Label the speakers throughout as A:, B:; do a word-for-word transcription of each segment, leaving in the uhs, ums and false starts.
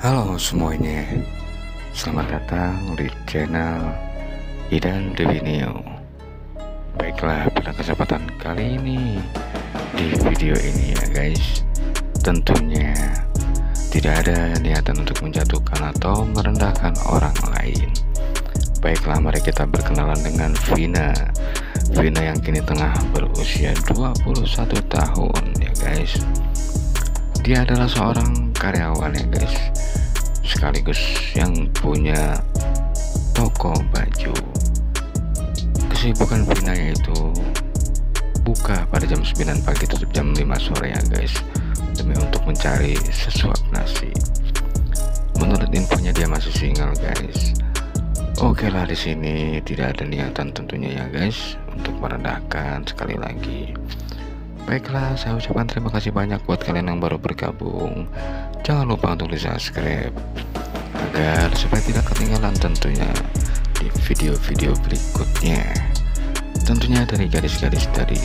A: Halo semuanya, selamat datang di channel Idan Devinio. Baiklah, pada kesempatan kali ini di video ini ya guys, tentunya tidak ada niatan untuk menjatuhkan atau merendahkan orang lain. Baiklah, mari kita berkenalan dengan Vina. Vina yang kini tengah berusia dua puluh satu tahun ya guys. Dia adalah seorang karyawan ya guys, sekaligus yang punya toko baju. Kesibukan Vina yaitu buka pada jam sembilan pagi, tutup jam lima sore ya guys, demi untuk mencari sesuap nasi. Menurut infonya dia masih single guys. Oke lah, di sini tidak ada niatan tentunya ya guys untuk merendahkan sekali lagi. Baiklah, saya ucapkan terima kasih banyak buat kalian yang baru bergabung. Jangan lupa untuk di subscribe agar supaya tidak ketinggalan tentunya di video-video berikutnya, tentunya dari gadis-gadis dari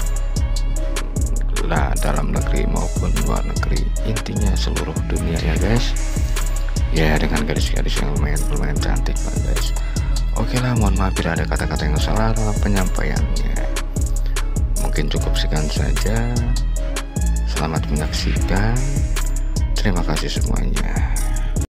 A: lah dalam negeri maupun luar negeri, intinya seluruh dunia ya guys. Ya, dengan gadis-gadis yang lumayan lumayan cantik lah guys. Oke lah, mohon maaf bila ada kata-kata yang salah dalam penyampaiannya. Mungkin cukup sekian saja. Selamat menyaksikan. Terima kasih semuanya.